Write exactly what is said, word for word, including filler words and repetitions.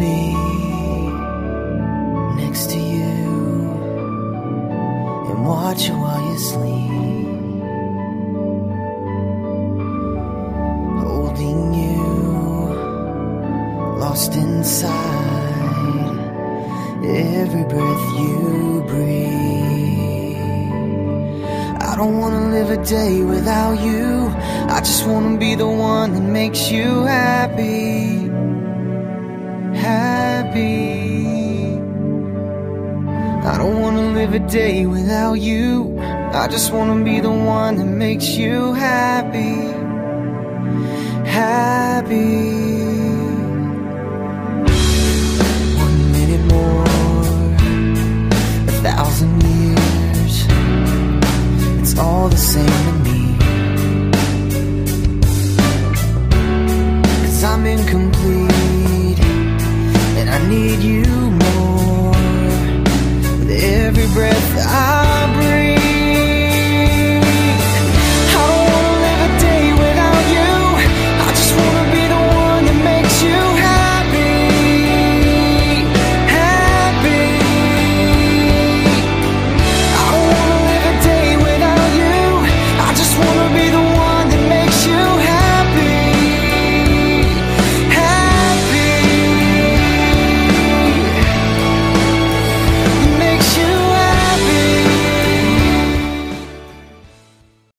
me next to you and watch you while you sleep, holding you, lost inside every breath you breathe. I don't wanna live a day without you. I just wanna be the one that makes you happy, happy. I don't wanna live a day without you. I just wanna be the one that makes you happy, happy. One minute more, a thousand years, it's all the same to me. 'Cause I'm incomplete